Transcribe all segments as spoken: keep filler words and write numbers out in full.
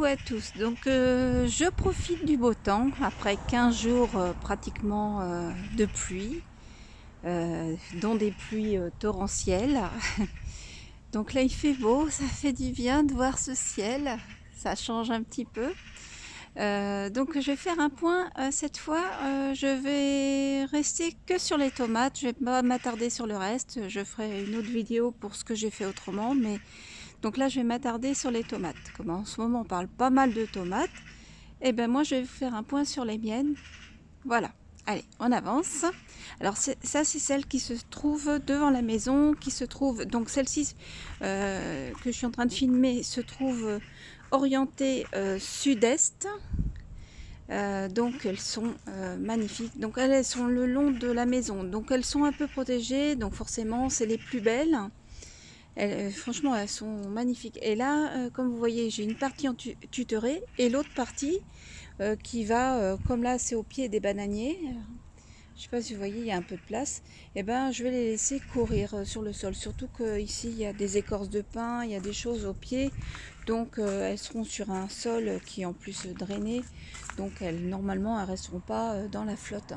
coucou à tous. Donc euh, je profite du beau temps après quinze jours euh, pratiquement euh, de pluie, euh, dont des pluies euh, torrentielles. Donc là il fait beau, ça fait du bien de voir ce ciel, ça change un petit peu. Euh, donc je vais faire un point euh, cette fois. Euh, je vais rester que sur les tomates, je vais pas m'attarder sur le reste. Je ferai une autre vidéo pour ce que j'ai fait autrement, mais donc là je vais m'attarder sur les tomates. Comme en ce moment on parle pas mal de tomates, et ben moi je vais vous faire un point sur les miennes. Voilà, allez, on avance. Alors ça c'est celle qui se trouve devant la maison, qui se trouve, donc celle-ci euh, que je suis en train de filmer se trouve orientée euh, sud-est. Euh, donc elles sont euh, magnifiques, donc elles sont le long de la maison, donc elles sont un peu protégées, donc forcément c'est les plus belles. Elles, franchement elles sont magnifiques. Et là euh, comme vous voyez j'ai une partie en tu tutorée et l'autre partie euh, qui va euh, comme là c'est au pied des bananiers, je sais pas si vous voyez il y a un peu de place, et ben je vais les laisser courir euh, sur le sol, surtout que ici il y a des écorces de pin, il y a des choses au pied, donc euh, elles seront sur un sol qui est en plus drainé, donc elles normalement elles resteront pas euh, dans la flotte.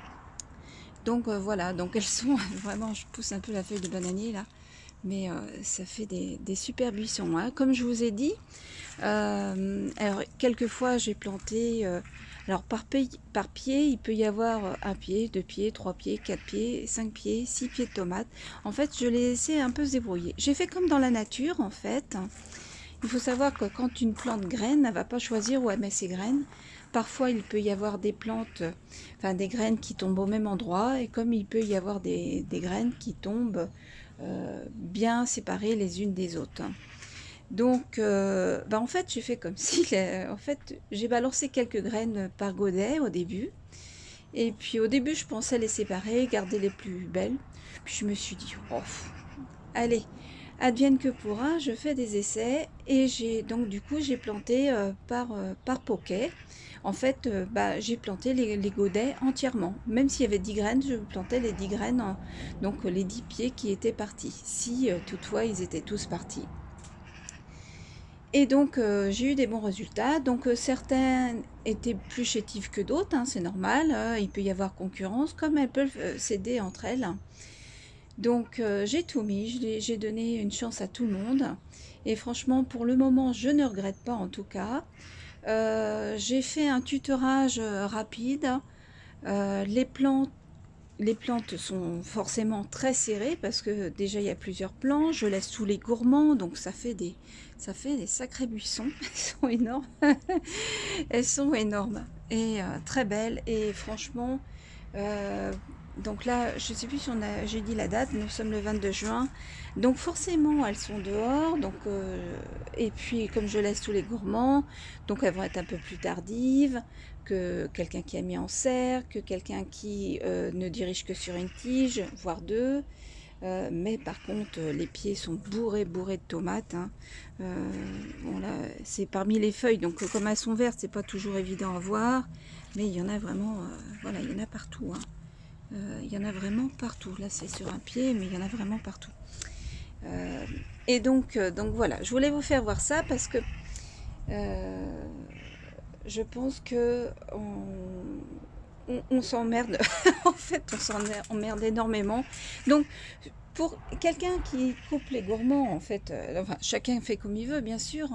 Donc euh, voilà, donc elles sont vraiment, je pousse un peu la feuille de bananier là, mais euh, ça fait des, des super buissons, hein. Comme je vous ai dit, euh, alors quelquefois j'ai planté, euh, alors par, pied, par pied il peut y avoir un pied, deux pieds, trois pieds, quatre pieds, cinq pieds, six pieds de tomates. En fait je les laissé un peu se débrouiller. J'ai fait comme dans la nature en fait. Il faut savoir que quand une plante graine, elle ne va pas choisir où elle met ses graines. Parfois, il peut y avoir des plantes, enfin des graines qui tombent au même endroit, et comme il peut y avoir des, des graines qui tombent euh, bien séparées les unes des autres. Donc, euh, bah en fait, j'ai fait comme si, en fait, j'ai balancé quelques graines par godet au début. Et puis au début, je pensais les séparer, garder les plus belles. Puis je me suis dit, oh, allez, advienne que pourra, je fais des essais, et j'ai donc du coup j'ai planté euh, par, euh, par poquet. En fait, euh, bah, j'ai planté les, les godets entièrement. Même s'il y avait dix graines, je plantais les dix graines, en, donc les dix pieds qui étaient partis. Si euh, toutefois ils étaient tous partis. Et donc euh, j'ai eu des bons résultats. Donc euh, certains étaient plus chétifs que d'autres, hein, c'est normal. Euh, il peut y avoir concurrence, comme elles peuvent euh, s'aider entre elles. Donc euh, j'ai tout mis, j'ai donné une chance à tout le monde. Et franchement, pour le moment, je ne regrette pas en tout cas. Euh, j'ai fait un tutorage rapide. Euh, les plantes, les plantes sont forcément très serrées parce que déjà il y a plusieurs plants. Je laisse tous les gourmands, donc ça fait des, ça fait des sacrés buissons. Elles sont énormes. Elles sont énormes et euh, très belles. Et franchement, euh, donc là, je sais plus si on a, j'ai dit la date, nous sommes le vingt-deux juin. Donc forcément, elles sont dehors. Donc, euh, et puis, comme je laisse tous les gourmands, donc elles vont être un peu plus tardives que quelqu'un qui a mis en serre, que quelqu'un qui euh, ne dirige que sur une tige, voire deux. Euh, mais par contre, les pieds sont bourrés, bourrés de tomates, hein. Euh, bon là, c'est parmi les feuilles, donc comme elles sont vertes, c'est pas toujours évident à voir, mais il y en a vraiment, euh, voilà, il y en a partout, hein. Euh, il y en a vraiment partout. Là, c'est sur un pied, mais il y en a vraiment partout. Euh, et donc, euh, donc voilà, je voulais vous faire voir ça parce que euh, je pense que on, on, on s'emmerde. En fait, on s'emmerde énormément. Donc, pour quelqu'un qui coupe les gourmands, en fait, euh, enfin, chacun fait comme il veut, bien sûr.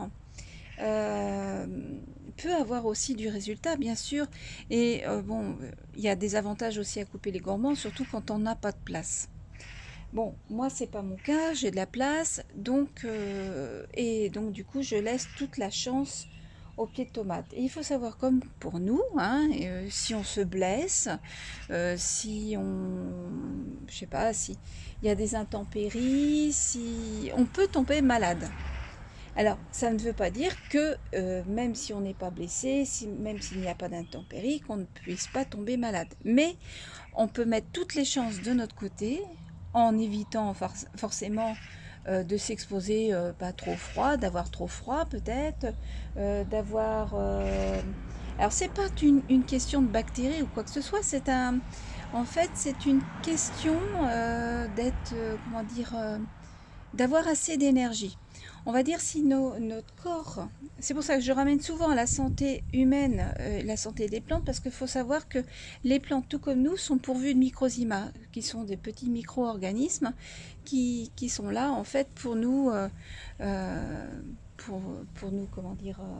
Euh, peut avoir aussi du résultat, bien sûr. Et euh, bon, il y a des avantages aussi à couper les gourmands, surtout quand on n'a pas de place. Bon, moi c'est pas mon cas, j'ai de la place, donc euh, et donc du coup je laisse toute la chance aux pieds de tomates. Et il faut savoir, comme pour nous, hein, euh, si on se blesse, euh, si on, je sais pas, si il y a des intempéries, si on peut tomber malade. Alors, ça ne veut pas dire que euh, même si on n'est pas blessé, si, même s'il n'y a pas d'intempéries, qu'on ne puisse pas tomber malade. Mais on peut mettre toutes les chances de notre côté en évitant for forcément euh, de s'exposer euh, pas trop froid, d'avoir trop froid peut-être, euh, d'avoir... Euh... Alors, c'est pas une, une question de bactéries ou quoi que ce soit, c'est un... En fait, c'est une question euh, d'être, euh, comment dire... Euh, d'avoir assez d'énergie. On va dire si nos, notre corps, c'est pour ça que je ramène souvent à la santé humaine, euh, la santé des plantes, parce qu'il faut savoir que les plantes, tout comme nous, sont pourvues de microzymas, qui sont des petits micro-organismes qui, qui sont là en fait pour nous, euh, euh, pour, pour nous, comment dire, euh,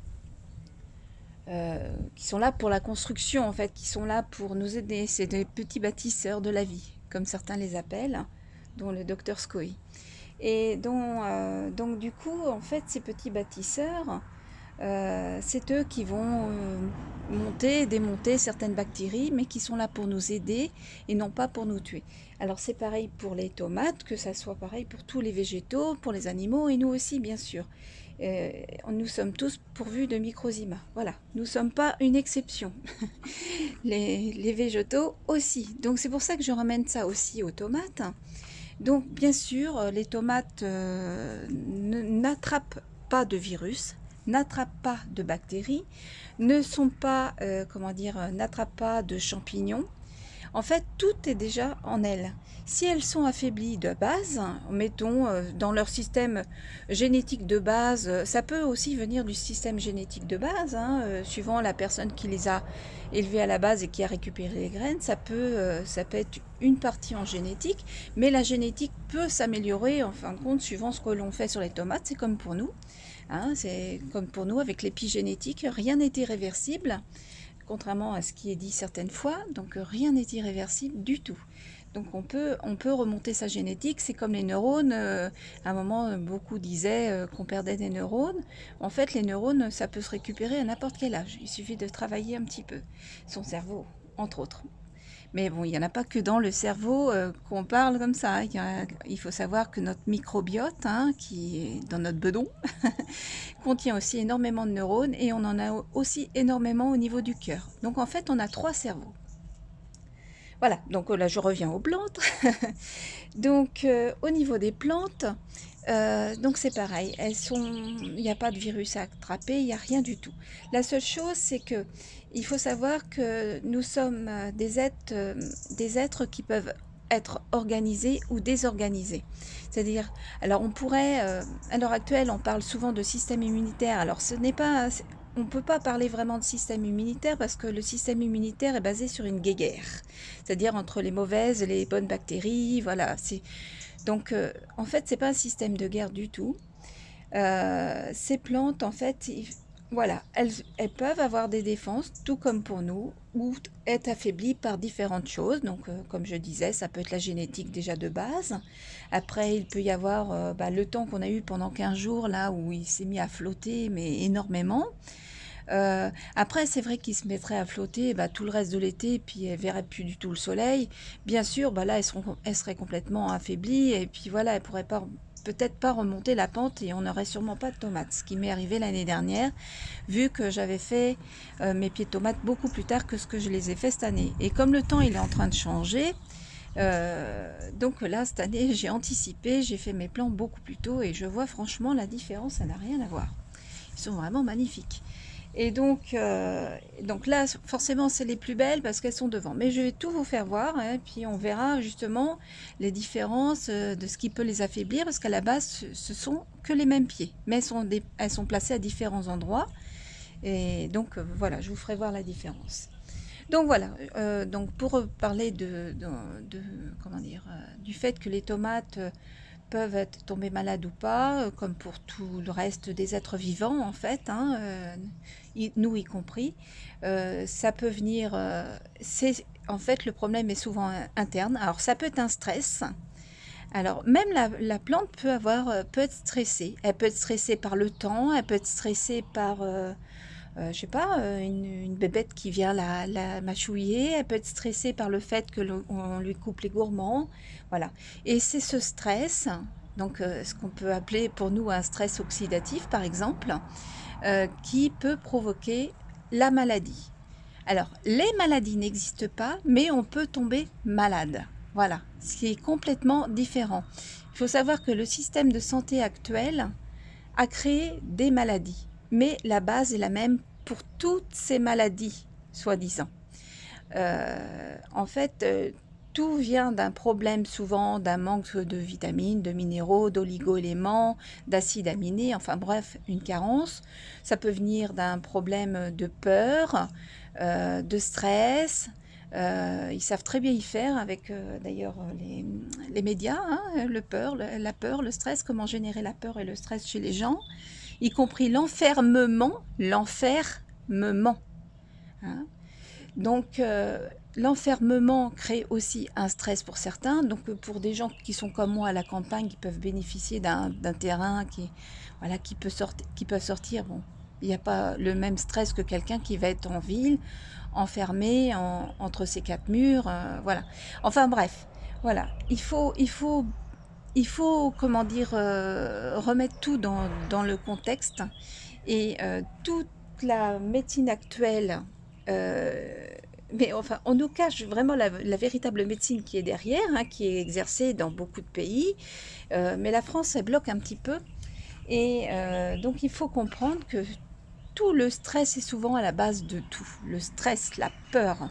euh, qui sont là pour la construction en fait, qui sont là pour nous aider. C'est des petits bâtisseurs de la vie, comme certains les appellent, dont le docteur Scoy. Et donc, euh, donc du coup, en fait, ces petits bâtisseurs, euh, c'est eux qui vont euh, monter et démonter certaines bactéries, mais qui sont là pour nous aider et non pas pour nous tuer. Alors c'est pareil pour les tomates, que ça soit pareil pour tous les végétaux, pour les animaux et nous aussi, bien sûr. Euh, nous sommes tous pourvus de microzymas. Voilà, nous ne sommes pas une exception. les, les végétaux aussi. Donc c'est pour ça que je ramène ça aussi aux tomates. Donc bien sûr, les tomates euh, n'attrapent pas de virus, n'attrapent pas de bactéries, ne sont pas, euh, comment dire, n'attrapent pas de champignons. En fait, tout est déjà en elles. Si elles sont affaiblies de base, mettons euh, dans leur système génétique de base, ça peut aussi venir du système génétique de base, hein, euh, suivant la personne qui les a élevées à la base et qui a récupéré les graines, ça peut, euh, ça peut être une partie en génétique, mais la génétique peut s'améliorer en fin de compte suivant ce que l'on fait sur les tomates, c'est comme pour nous. Hein, c'est comme pour nous avec l'épigénétique, rien n'est irréversible. Contrairement à ce qui est dit certaines fois, donc rien n'est irréversible du tout. Donc on peut, on peut remonter sa génétique, c'est comme les neurones, euh, à un moment beaucoup disaient euh, qu'on perdait des neurones. En fait les neurones ça peut se récupérer à n'importe quel âge, il suffit de travailler un petit peu, son cerveau entre autres. Mais bon, il n'y en a pas que dans le cerveau euh, qu'on parle comme ça. Il, y a, il faut savoir que notre microbiote, hein, qui est dans notre bedon, contient aussi énormément de neurones et on en a aussi énormément au niveau du cœur. Donc en fait, on a trois cerveaux. Voilà, donc là je reviens aux plantes. donc euh, au niveau des plantes, euh, donc c'est pareil, elles sont, il n'y a pas de virus à attraper, il n'y a rien du tout. La seule chose, c'est que il faut savoir que nous sommes des êtres, euh, des êtres qui peuvent être organisés ou désorganisés. C'est-à-dire, alors on pourrait, euh, à l'heure actuelle, on parle souvent de système immunitaire. Alors ce n'est pas, on ne peut pas parler vraiment de système immunitaire parce que le système immunitaire est basé sur une guéguerre, c'est-à-dire entre les mauvaises et les bonnes bactéries. Voilà, c'est donc euh, en fait c'est pas un système de guerre du tout. Euh, ces plantes, en fait, voilà, elles, elles peuvent avoir des défenses, tout comme pour nous, ou être affaiblies par différentes choses. Donc, euh, comme je disais, ça peut être la génétique déjà de base. Après, il peut y avoir euh, bah, le temps qu'on a eu pendant quinze jours, là, où il s'est mis à flotter, mais énormément. Euh, après, c'est vrai qu'il se mettrait à flotter bah, tout le reste de l'été, puis elles ne verraient plus du tout le soleil. Bien sûr, bah, là, elles, seront, elles seraient complètement affaiblies, et puis voilà, elles ne pourraient pas peut-être pas remonter la pente et on n'aurait sûrement pas de tomates, ce qui m'est arrivé l'année dernière, vu que j'avais fait euh, mes pieds de tomates beaucoup plus tard que ce que je les ai fait cette année. Et comme le temps il est en train de changer, euh, donc là cette année j'ai anticipé, j'ai fait mes plants beaucoup plus tôt et je vois franchement la différence, ça n'a rien à voir. Ils sont vraiment magnifiques. Et donc, euh, donc là, forcément, c'est les plus belles parce qu'elles sont devant. Mais je vais tout vous faire voir, hein, puis on verra justement les différences de ce qui peut les affaiblir, parce qu'à la base, ce sont que les mêmes pieds, mais elles sont, des, elles sont placées à différents endroits. Et donc, euh, voilà, je vous ferai voir la différence. Donc voilà, euh, donc pour parler de, de, de comment dire, euh, du fait que les tomates euh, peuvent être tombées malades ou pas, euh, comme pour tout le reste des êtres vivants en fait, hein, euh, y, nous y compris, euh, ça peut venir, euh, c'est en fait le problème est souvent interne. Alors ça peut être un stress. Alors même la, la plante peut avoir, peut être stressée. Elle peut être stressée par le temps, elle peut être stressée par euh, euh, je sais pas, euh, une, une bébête qui vient la, la mâchouiller, elle peut être stressée par le fait que l'on lui coupe les gourmands, voilà. Et c'est ce stress, donc euh, ce qu'on peut appeler pour nous un stress oxydatif par exemple, euh, qui peut provoquer la maladie. Alors, les maladies n'existent pas, mais on peut tomber malade. Voilà, ce qui est complètement différent. Il faut savoir que le système de santé actuel a créé des maladies, mais la base est la même pour toutes ces maladies, soi-disant. Euh, en fait, euh, tout vient d'un problème, souvent d'un manque de vitamines, de minéraux, d'oligo-éléments, d'acides aminés, enfin bref, une carence. Ça peut venir d'un problème de peur, euh, de stress. Euh, ils savent très bien y faire avec euh, d'ailleurs les, les médias, hein, le peur, le, la peur, le stress, comment générer la peur et le stress chez les gens, y compris l'enfermement, l'enfermement. Hein. Donc, euh, l'enfermement crée aussi un stress pour certains. Donc, pour des gens qui sont comme moi à la campagne, qui peuvent bénéficier d'un d'un terrain qui, voilà, qui, peut sortir, qui peuvent sortir, bon, il n'y a pas le même stress que quelqu'un qui va être en ville, enfermé en, entre ces quatre murs. Euh, voilà. Enfin, bref, voilà. Il faut, il faut, il faut comment dire, euh, remettre tout dans, dans le contexte. Et euh, toute la médecine actuelle. Euh, mais enfin, on nous cache vraiment la, la véritable médecine qui est derrière, hein, qui est exercée dans beaucoup de pays. Euh, mais la France, elle bloque un petit peu. Et euh, donc, il faut comprendre que tout le stress est souvent à la base de tout. Le stress, la peur.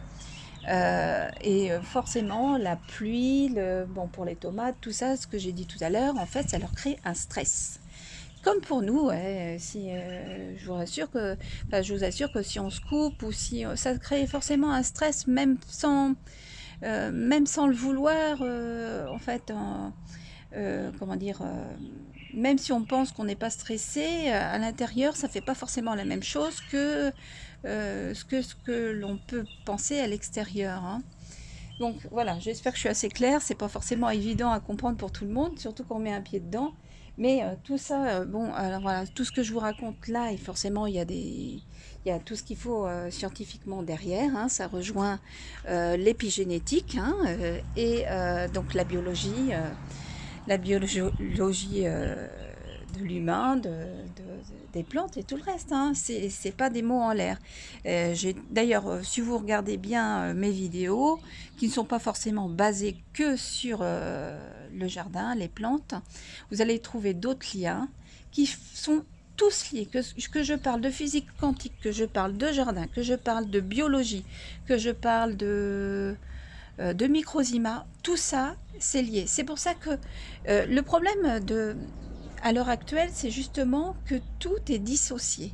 Euh, et forcément, la pluie, le, bon, pour les tomates, tout ça, ce que j'ai dit tout à l'heure, en fait, ça leur crée un stress. Comme pour nous, ouais, si, euh, je vous assure que, enfin, je vous assure que si on se coupe ou si ça crée forcément un stress, même sans, euh, même sans le vouloir, euh, en fait, en, euh, comment dire, euh, même si on pense qu'on n'est pas stressé, à l'intérieur, ça fait pas forcément la même chose que euh, ce que, ce que l'on peut penser à l'extérieur. Hein. Donc voilà, j'espère que je suis assez claire. C'est pas forcément évident à comprendre pour tout le monde, surtout quand on met un pied dedans. Mais euh, tout ça, euh, bon, alors voilà, tout ce que je vous raconte là, et forcément, il y a des, il y a tout ce qu'il faut euh, scientifiquement derrière. Hein, ça rejoint euh, l'épigénétique hein, euh, et euh, donc la biologie, euh, la biologie euh, de l'humain, de, de, des plantes et tout le reste. Hein, c'est, c'est pas des mots en l'air. Euh, j'ai, d'ailleurs, euh, si vous regardez bien euh, mes vidéos, qui ne sont pas forcément basées que sur euh, le jardin, les plantes, vous allez trouver d'autres liens qui sont tous liés, que, que je parle de physique quantique, que je parle de jardin, que je parle de biologie, que je parle de, euh, de microzyma, tout ça, c'est lié. C'est pour ça que euh, le problème de, à l'heure actuelle, c'est justement que tout est dissocié.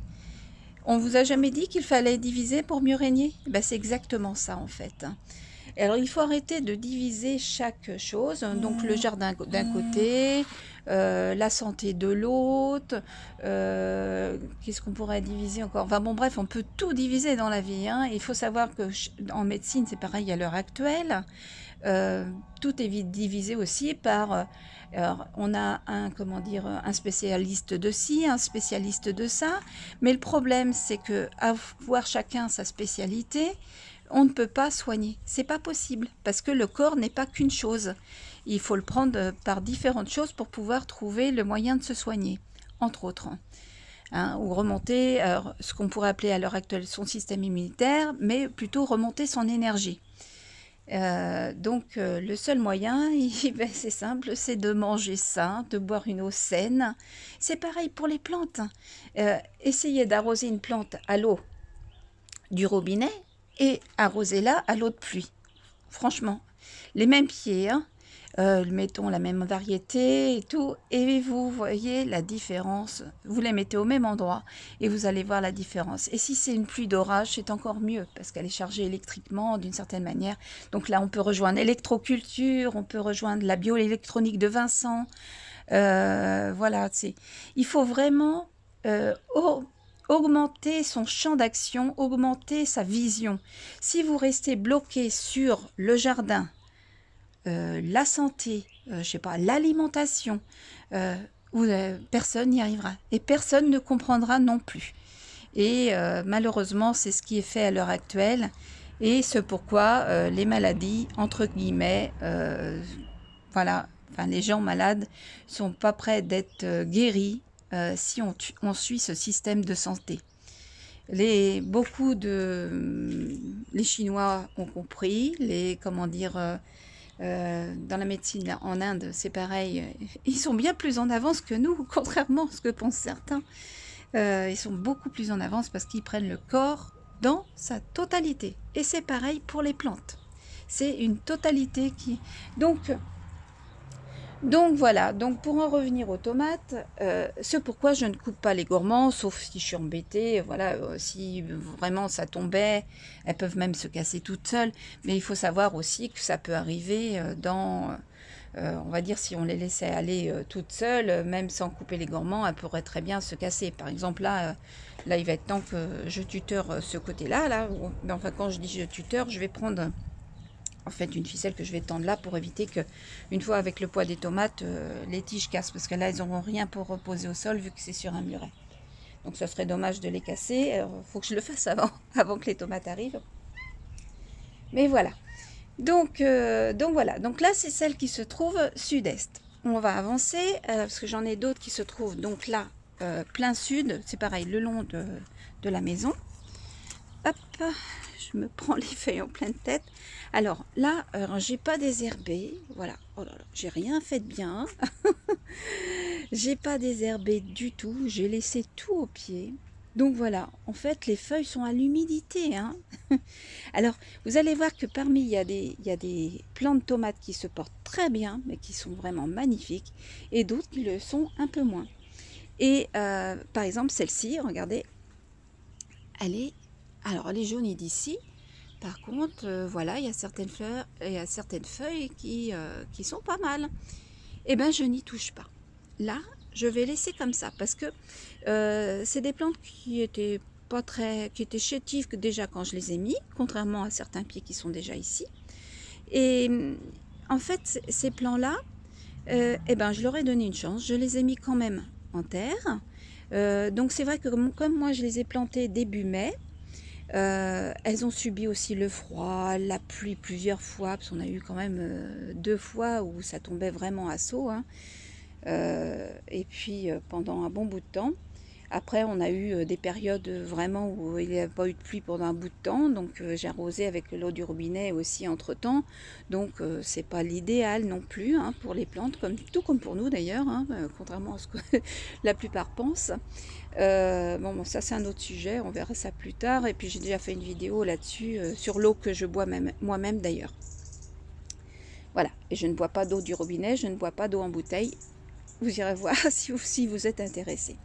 On vous a jamais dit qu'il fallait diviser pour mieux régner? Ben, c'est exactement ça en fait. Alors il faut arrêter de diviser chaque chose, donc le jardin d'un côté, euh, la santé de l'autre, euh, qu'est-ce qu'on pourrait diviser encore? Enfin bon bref, on peut tout diviser dans la vie. Hein. Il faut savoir que en médecine c'est pareil à l'heure actuelle, euh, tout est divisé aussi par... Alors, on a un, comment dire, un spécialiste de ci, un spécialiste de ça, mais le problème c'est que avoir chacun sa spécialité, on ne peut pas soigner. C'est pas possible parce que le corps n'est pas qu'une chose. Il faut le prendre par différentes choses pour pouvoir trouver le moyen de se soigner, entre autres. Hein, ou remonter alors, ce qu'on pourrait appeler à l'heure actuelle son système immunitaire, mais plutôt remonter son énergie. Euh, donc euh, le seul moyen, ben, c'est simple, c'est de manger sain, de boire une eau saine. C'est pareil pour les plantes. Euh, essayez d'arroser une plante à l'eau du robinet et arrosez-la à l'eau de pluie. Franchement, les mêmes pieds, hein, euh, mettons la même variété et tout, et vous voyez la différence. Vous les mettez au même endroit et vous allez voir la différence. Et si c'est une pluie d'orage, c'est encore mieux parce qu'elle est chargée électriquement d'une certaine manière. Donc là, on peut rejoindre l'électroculture, on peut rejoindre la bioélectronique de Vincent. Euh, voilà, c'est. Il faut vraiment euh, oh, augmenter son champ d'action, augmenter sa vision. Si vous restez bloqué sur le jardin, euh, la santé, euh, je sais pas, l'alimentation, euh, où euh, personne n'y arrivera et personne ne comprendra non plus. Et euh, malheureusement, c'est ce qui est fait à l'heure actuelle et c'est pourquoi euh, les maladies, entre guillemets, euh, voilà, enfin les gens malades sont pas prêts d'être euh, guéris euh, si on, on suit ce système de santé. Les, beaucoup de les Chinois ont compris, les comment dire euh, euh, dans la médecine en Inde, c'est pareil, ils sont bien plus en avance que nous, contrairement à ce que pensent certains. Euh, ils sont beaucoup plus en avance parce qu'ils prennent le corps dans sa totalité. Et c'est pareil pour les plantes. c'est une totalité qui... Donc, donc voilà, donc pour en revenir aux tomates, euh, c'est pourquoi je ne coupe pas les gourmands, sauf si je suis embêtée, voilà, euh, si vraiment ça tombait, elles peuvent même se casser toutes seules, mais il faut savoir aussi que ça peut arriver dans... Euh, on va dire si on les laissait aller euh, toutes seules, euh, même sans couper les gourmands, elles pourraient très bien se casser. Par exemple, là, euh, là il va être temps que je tuteur euh, ce côté-là. Là, où, mais enfin, quand je dis je tuteur, je vais prendre en fait une ficelle que je vais tendre là pour éviter que, une fois avec le poids des tomates, euh, les tiges cassent. Parce que là, elles n'auront rien pour reposer au sol vu que c'est sur un muret. Donc, ce serait dommage de les casser. Il faut que je le fasse avant, avant que les tomates arrivent. Mais voilà. Donc, euh, donc voilà, donc là c'est celle qui se trouve sud-est. On va avancer, euh, parce que j'en ai d'autres qui se trouvent donc là, euh, plein sud, c'est pareil, le long de, de la maison. Hop, je me prends les feuilles en pleine tête. Alors là, euh, j'ai pas désherbé, voilà, oh là là, j'ai rien fait de bien. J'ai pas désherbé du tout, j'ai laissé tout au pied. Donc voilà, en fait les feuilles sont à l'humidité, hein. Alors vous allez voir que parmi il y, a des, il y a des plants de tomates qui se portent très bien, mais qui sont vraiment magnifiques, et d'autres qui le sont un peu moins. Et euh, par exemple celle-ci, regardez, elle est, alors elle est jaunie d'ici. Par contre, euh, voilà, il y a certaines fleurs, il y a certaines feuilles qui, euh, qui sont pas mal. Eh bien je n'y touche pas. Là, je vais laisser comme ça parce que euh, c'est des plantes qui étaient pas très, qui étaient chétives déjà quand je les ai mis, contrairement à certains pieds qui sont déjà ici. Et en fait, ces plants-là, euh, eh ben, je leur ai donné une chance. Je les ai mis quand même en terre. Euh, donc c'est vrai que comme moi je les ai plantés début mai, euh, elles ont subi aussi le froid, la pluie plusieurs fois, parce qu'on a eu quand même euh, deux fois où ça tombait vraiment à saut, hein. Euh, et puis euh, pendant un bon bout de temps. Après on a eu euh, des périodes vraiment où il n'y a pas eu de pluie pendant un bout de temps, donc euh, j'ai arrosé avec l'eau du robinet aussi entre temps, donc euh, c'est pas l'idéal non plus, hein, pour les plantes, comme, tout comme pour nous d'ailleurs, hein, euh, contrairement à ce que la plupart pensent. Euh, bon, bon ça c'est un autre sujet, on verra ça plus tard, et puis j'ai déjà fait une vidéo là-dessus euh, sur l'eau que je bois même, moi-même d'ailleurs. Voilà, et je ne bois pas d'eau du robinet, je ne bois pas d'eau en bouteille. Vous irez voir si vous, si vous êtes intéressé.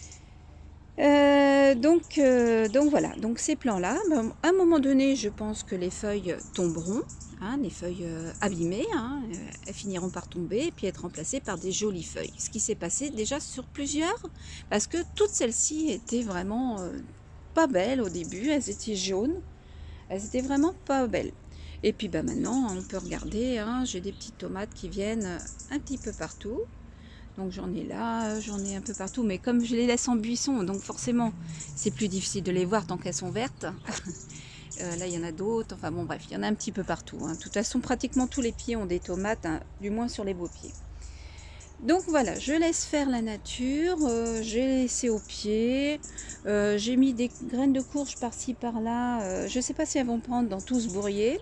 Euh, donc, euh, donc voilà, donc ces plants-là, ben, à un moment donné, je pense que les feuilles tomberont, hein, les feuilles euh, abîmées, hein, euh, elles finiront par tomber et puis être remplacées par des jolies feuilles. Ce qui s'est passé déjà sur plusieurs, parce que toutes celles-ci étaient vraiment euh, pas belles au début, elles étaient jaunes, elles étaient vraiment pas belles. Et puis ben, maintenant, on peut regarder, hein, j'ai des petites tomates qui viennent un petit peu partout. Donc j'en ai là, j'en ai un peu partout, mais comme je les laisse en buisson, donc forcément c'est plus difficile de les voir tant qu'elles sont vertes. euh, là il y en a d'autres, enfin bon bref, il y en a un petit peu partout, hein. De toute façon pratiquement tous les pieds ont des tomates, hein, du moins sur les beaux pieds. Donc voilà, je laisse faire la nature, euh, j'ai laissé au pied, euh, j'ai mis des graines de courge par-ci par-là, euh, je ne sais pas si elles vont prendre dans tout ce bourrier,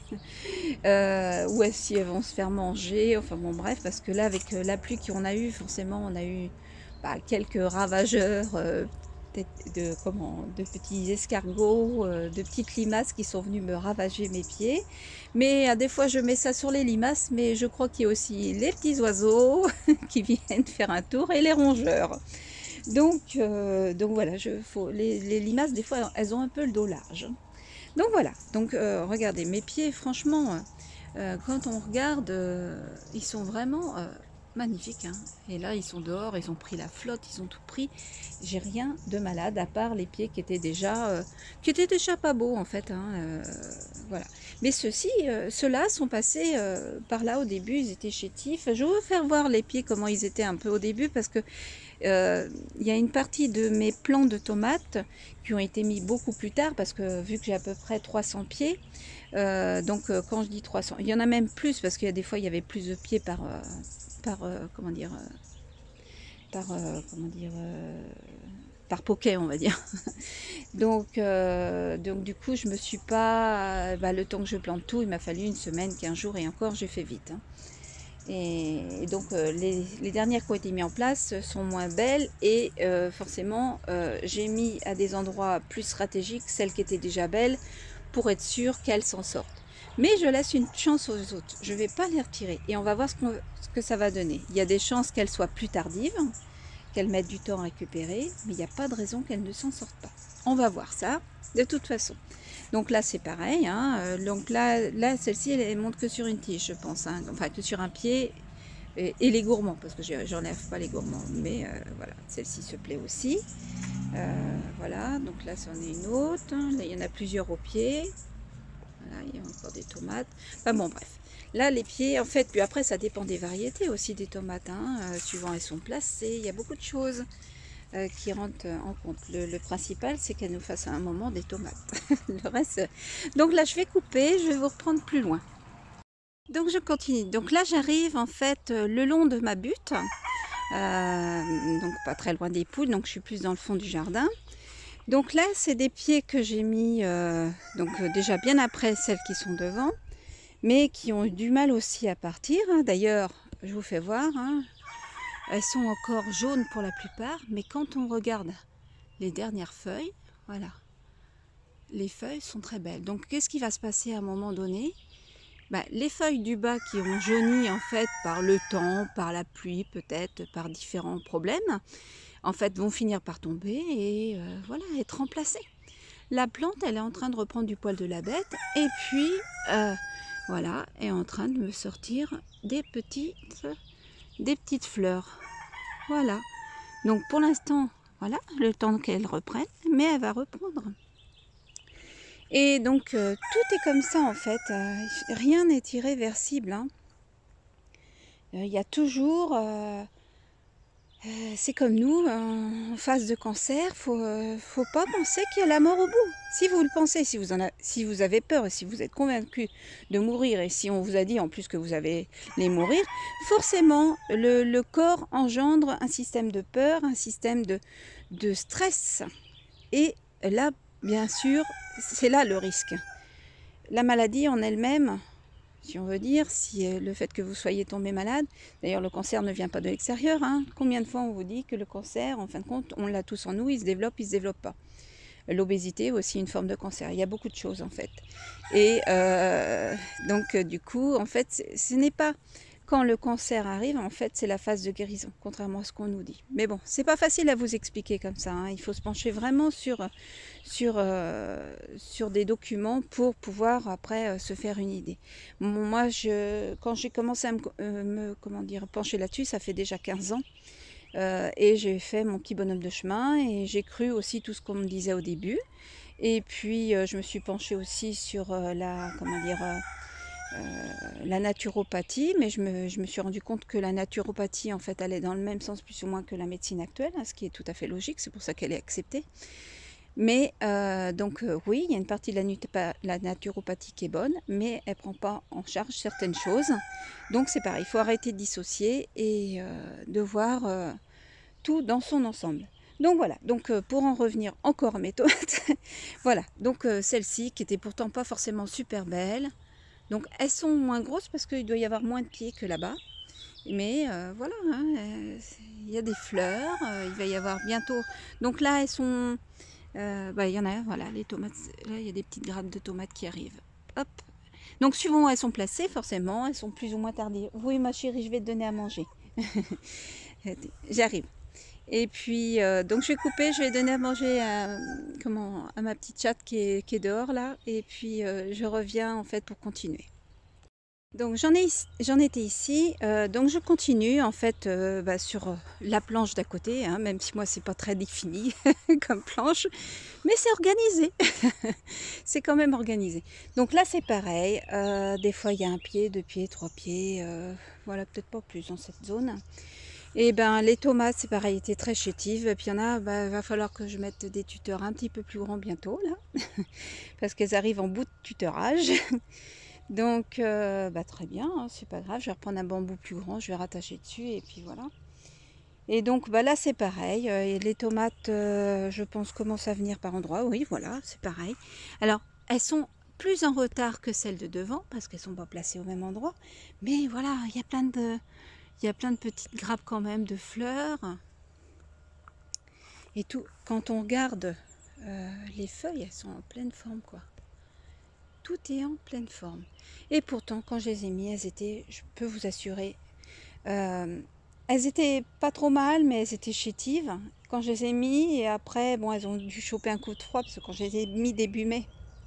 euh, ou si elles vont se faire manger, enfin bon bref, parce que là avec la pluie qu'on a eue, forcément on a eu bah, quelques ravageurs, euh, de, comment, de petits escargots, euh, de petites limaces qui sont venus me ravager mes pieds. Mais euh, des fois je mets ça sur les limaces, mais je crois qu'il y a aussi les petits oiseaux qui viennent faire un tour et les rongeurs. Donc, euh, donc voilà, je, faut, les, les limaces des fois elles ont un peu le dos large. Donc voilà, donc euh, regardez mes pieds, franchement, euh, quand on regarde, euh, ils sont vraiment... Euh, magnifique, hein. Et là ils sont dehors, ils ont pris la flotte, ils ont tout pris. J'ai rien de malade à part les pieds qui étaient déjà euh, qui étaient déjà pas beaux en fait, hein, euh, voilà. Mais ceux-ci, euh, ceux-là sont passés euh, par là au début, ils étaient chétifs. Je vais vous faire voir les pieds comment ils étaient un peu au début, parce que euh, il y a une partie de mes plants de tomates qui ont été mis beaucoup plus tard, parce que vu que j'ai à peu près trois cents pieds, euh, donc euh, quand je dis trois cents, il y en a même plus, parce qu'il y a des fois il y avait plus de pieds par euh, par euh, comment dire euh, par euh, comment dire euh, par poquet, on va dire. donc euh, donc du coup je me suis pas, bah, le temps que je plante tout, il m'a fallu une semaine, quinze jours, et encore j'ai fait vite, hein. Et, et donc euh, les, les dernières qui ont été mises en place sont moins belles, et euh, forcément euh, j'ai mis à des endroits plus stratégiques celles qui étaient déjà belles pour être sûre qu'elles s'en sortent. Mais je laisse une chance aux autres. Je ne vais pas les retirer. Et on va voir ce, qu'on, ce que ça va donner. Il y a des chances qu'elles soient plus tardives, qu'elles mettent du temps à récupérer, mais il n'y a pas de raison qu'elles ne s'en sortent pas. On va voir ça, de toute façon. Donc là, c'est pareil. Hein. Donc là, là celle-ci, elle, elle monte que sur une tige, je pense. Hein. Enfin, que sur un pied. Et, et les gourmands, parce que j'enlève pas les gourmands. Mais euh, voilà, celle-ci se plaît aussi. Euh, voilà, donc là, c'en est une autre. Là, il y en a plusieurs au pied. Voilà, il y a encore des tomates. Enfin bon, bref. Là, les pieds, en fait, puis après, ça dépend des variétés aussi des tomates. Hein, euh, suivant elles sont placées. Il y a beaucoup de choses euh, qui rentrent en compte. Le, le principal, c'est qu'elles nous fassent à un moment des tomates. Le reste. Donc là, je vais couper. Je vais vous reprendre plus loin. Donc, je continue. Donc là, j'arrive en fait le long de ma butte. Euh, donc, pas très loin des poules. Donc, je suis plus dans le fond du jardin. Donc là, c'est des pieds que j'ai mis euh, donc euh, déjà bien après celles qui sont devant, mais qui ont eu du mal aussi à partir. Hein. D'ailleurs, je vous fais voir, hein, elles sont encore jaunes pour la plupart, mais quand on regarde les dernières feuilles, voilà, les feuilles sont très belles. Donc, qu'est-ce qui va se passer à un moment donné? Ben, les feuilles du bas qui ont jauni en fait par le temps, par la pluie peut-être, par différents problèmes, en fait, vont finir par tomber et euh, voilà, être remplacées. La plante, elle est en train de reprendre du poil de la bête et puis, euh, voilà, est en train de me sortir des petites, des petites fleurs. Voilà. Donc, pour l'instant, voilà, le temps qu'elle reprenne, mais elle va reprendre. Et donc, euh, tout est comme ça, en fait. Euh, rien n'est irréversible. Hein. Euh, il y a toujours... Euh, Euh, c'est comme nous, en phase de cancer, faut, euh, faut pas penser qu'il y a la mort au bout. Si vous le pensez, si vous, en a, si vous avez peur et si vous êtes convaincu de mourir et si on vous a dit en plus que vous allez les mourir, forcément le, le corps engendre un système de peur, un système de, de stress. Et là, bien sûr, c'est là le risque. La maladie en elle-même, si on veut dire, si euh, le fait que vous soyez tombé malade, d'ailleurs le cancer ne vient pas de l'extérieur, hein. Combien de fois on vous dit que le cancer, en fin de compte, on l'a tous en nous, il se développe, il ne se développe pas. L'obésité est aussi une forme de cancer, il y a beaucoup de choses en fait. Et euh, donc euh, du coup, en fait, ce n'est pas quand le cancer arrive, en fait, c'est la phase de guérison, contrairement à ce qu'on nous dit. Mais bon, c'est pas facile à vous expliquer comme ça, hein. Il faut se pencher vraiment sur, sur, euh, sur des documents pour pouvoir après euh, se faire une idée. Bon, moi, je, quand j'ai commencé à me, euh, me comment dire, pencher là-dessus, ça fait déjà quinze ans. Euh, et j'ai fait mon petit bonhomme de chemin et j'ai cru aussi tout ce qu'on me disait au début. Et puis, euh, je me suis penchée aussi sur euh, la, comment dire... Euh, Euh, la naturopathie, mais je me, je me suis rendu compte que la naturopathie, en fait, elle est dans le même sens plus ou moins que la médecine actuelle, hein, ce qui est tout à fait logique, c'est pour ça qu'elle est acceptée. Mais euh, donc euh, oui, il y a une partie de la, la naturopathie qui est bonne, mais elle ne prend pas en charge certaines choses. Donc c'est pareil, il faut arrêter de dissocier et euh, de voir euh, tout dans son ensemble. Donc voilà, donc euh, pour en revenir encore à mes tomates, voilà, donc euh, celle-ci qui était pourtant pas forcément super belle. Donc elles sont moins grosses parce qu'il doit y avoir moins de pieds que là-bas. Mais euh, voilà, hein, euh, il y a des fleurs, euh, il va y avoir bientôt... Donc là, elles sont... Euh, bah, il y en a, voilà, les tomates, là, il y a des petites grappes de tomates qui arrivent. Hop. Donc suivant où elles sont placées, forcément, elles sont plus ou moins tardives. Oui, ma chérie, je vais te donner à manger. J'arrive. Et puis, euh, donc je vais couper, je vais donner à manger à, comment, à ma petite chatte qui est, qui est dehors là. Et puis, euh, je reviens en fait pour continuer. Donc j'en ai, j'en étais ici, euh, donc je continue en fait euh, bah, sur la planche d'à côté, hein, même si moi c'est pas très défini comme planche, mais c'est organisé, c'est quand même organisé. Donc là c'est pareil, euh, des fois il y a un pied, deux pieds, trois pieds, euh, voilà peut-être pas plus dans cette zone. Et ben les tomates c'est pareil, étaient très chétives, et puis il y en a, bah, va falloir que je mette des tuteurs un petit peu plus grands bientôt là, parce qu'elles arrivent en bout de tuteurage. Donc, euh, bah, très bien, hein, c'est pas grave, je vais reprendre un bambou plus grand, je vais rattacher dessus et puis voilà. Et donc bah, là c'est pareil, euh, les tomates euh, je pense commencent à venir par endroits, oui voilà, c'est pareil. Alors, elles sont plus en retard que celles de devant parce qu'elles sont pas placées au même endroit. Mais voilà, il y a plein de, il y a plein de petites grappes quand même de fleurs. Et tout, quand on regarde euh, les feuilles, elles sont en pleine forme quoi. tout est en pleine forme. Et pourtant, quand je les ai mis, elles étaient, je peux vous assurer, euh, elles étaient pas trop mal, mais elles étaient chétives. Quand je les ai mis, et après, bon, elles ont dû choper un coup de froid, parce que quand je les ai mis début mai,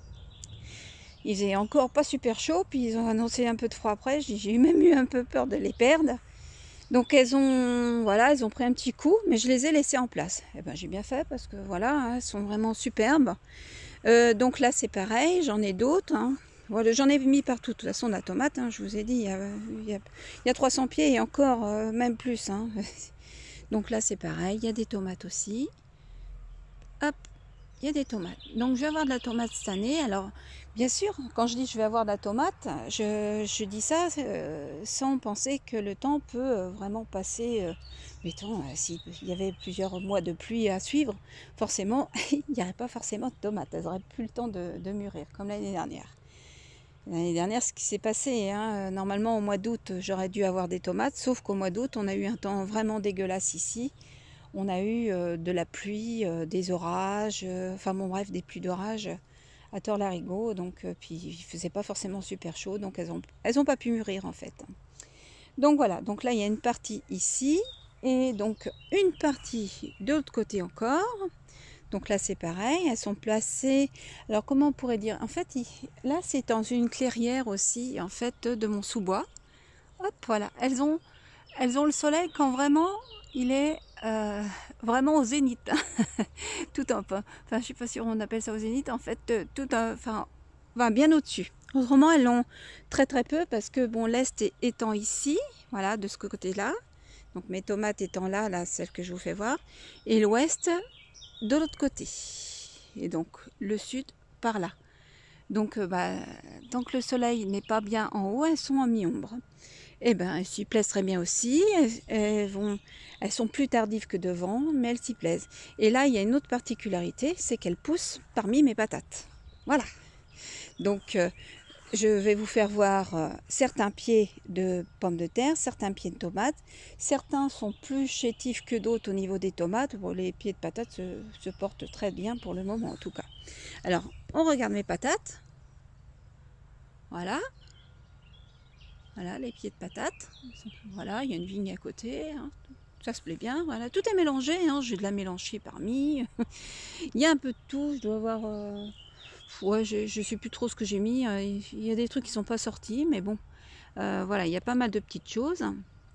il faisait encore pas super chaud, puis ils ont annoncé un peu de froid après. J'ai même eu un peu peur de les perdre. Donc elles ont, voilà, elles ont pris un petit coup, mais je les ai laissées en place. Et ben j'ai bien fait parce que voilà, hein, elles sont vraiment superbes. Euh, donc là c'est pareil, j'en ai d'autres. Hein. Voilà, j'en ai mis partout. De toute façon la tomate, hein, je vous ai dit, il y a, il y a, il y a trois cents pieds et encore euh, même plus. Hein. Donc là c'est pareil, il y a des tomates aussi. Hop, il y a des tomates. Donc je vais avoir de la tomate cette année. Alors bien sûr, quand je dis je vais avoir de la tomate, je, je dis ça euh, sans penser que le temps peut euh, vraiment passer. Euh, mettons, euh, s'il y avait plusieurs mois de pluie à suivre, forcément, il n'y aurait pas forcément de tomates. Elles n'auraient plus le temps de, de mûrir, comme l'année dernière. L'année dernière, ce qui s'est passé, hein, normalement au mois d'août, j'aurais dû avoir des tomates, sauf qu'au mois d'août, on a eu un temps vraiment dégueulasse ici. On a eu euh, de la pluie, euh, des orages, euh, enfin bon bref, des pluies d'orage à tort-larigot, donc euh, puis il faisait pas forcément super chaud, donc elles ont elles ont pas pu mûrir en fait. Donc voilà, donc là il y a une partie ici et donc une partie de l'autre côté encore. Donc là c'est pareil, elles sont placées. Alors comment on pourrait dire? En fait, là c'est dans une clairière aussi en fait de mon sous-bois. Hop, voilà, elles ont elles ont le soleil quand vraiment il est euh, vraiment au zénith. Tout un peu. Enfin, je sais pas si on appelle ça au zénith. En fait, euh, tout un, enfin, enfin, bien au-dessus. Autrement, elles l'ont très très peu parce que bon, l'est étant ici, voilà, de ce côté-là. Donc mes tomates étant là, là, celles que je vous fais voir, et l'ouest de l'autre côté. Et donc le sud par là. Donc, euh, bah, tant que le soleil n'est pas bien en haut, elles sont en mi-ombre. Eh bien, elles s'y plaisent très bien aussi. Elles, elles, vont, elles sont plus tardives que devant, mais elles s'y plaisent. Et là, il y a une autre particularité, c'est qu'elles poussent parmi mes patates. Voilà. Donc, euh, je vais vous faire voir euh, certains pieds de pommes de terre, certains pieds de tomates. Certains sont plus chétifs que d'autres au niveau des tomates. Bon, les pieds de patates se, se portent très bien pour le moment, en tout cas. Alors, on regarde mes patates. Voilà. Voilà, les pieds de patates. Voilà, il y a une vigne à côté. Hein. Ça se plaît bien. Voilà, tout est mélangé. Hein. J'ai de la mélanchée parmi. Il y a un peu de tout. Je dois avoir... Euh... Ouais, je ne sais plus trop ce que j'ai mis. Il y a des trucs qui ne sont pas sortis. Mais bon, euh, voilà, il y a pas mal de petites choses.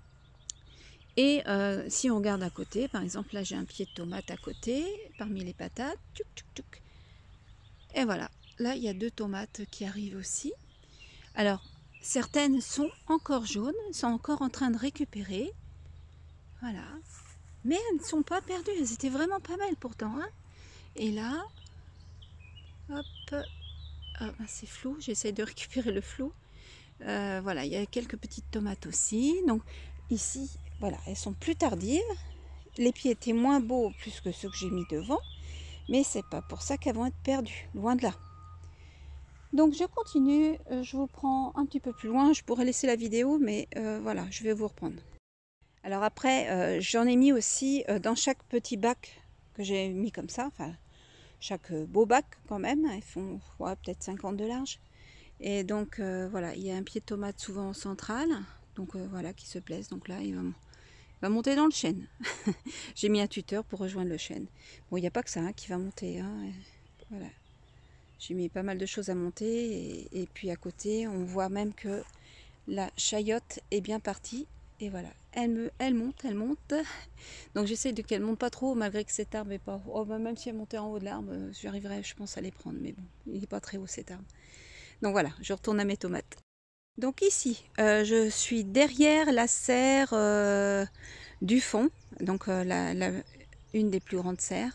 Et euh, si on regarde à côté, par exemple, là, j'ai un pied de tomate à côté, parmi les patates. Tchouk, tchouk, tchouk. Et voilà, là, il y a deux tomates qui arrivent aussi. Alors, certaines sont encore jaunes, sont encore en train de récupérer. Voilà. Mais elles ne sont pas perdues, elles étaient vraiment pas mal pourtant. Hein. Et là, hop, ah, c'est flou, j'essaie de récupérer le flou. Euh, voilà, il y a quelques petites tomates aussi. Donc ici, voilà, elles sont plus tardives. Les pieds étaient moins beaux plus que ceux que j'ai mis devant. Mais c'est pas pour ça qu'elles vont être perdues, loin de là. Donc je continue, je vous prends un petit peu plus loin, je pourrais laisser la vidéo, mais euh, voilà, je vais vous reprendre. Alors après, euh, j'en ai mis aussi euh, dans chaque petit bac que j'ai mis comme ça, enfin chaque beau bac quand même, ils font ouais, peut-être cinquante de large. Et donc euh, voilà, il y a un pied de tomate souvent central, donc euh, voilà, qui se plaise, donc là il va, il va monter dans le chêne. J'ai mis un tuteur pour rejoindre le chêne. Bon, il n'y a pas que ça hein, qui va monter, hein, voilà. J'ai mis pas mal de choses à monter et, et puis à côté on voit même que la chayotte est bien partie et voilà, elle, me, elle monte, elle monte. Donc j'essaie de qu'elle monte pas trop malgré que cet arbre est pas haut. Oh, bah, même si elle montait en haut de l'arbre, j'arriverais je pense à les prendre mais bon, il n'est pas très haut cet arbre. Donc voilà, je retourne à mes tomates. Donc ici, euh, je suis derrière la serre euh, du fond, donc euh, la, la, une des plus grandes serres.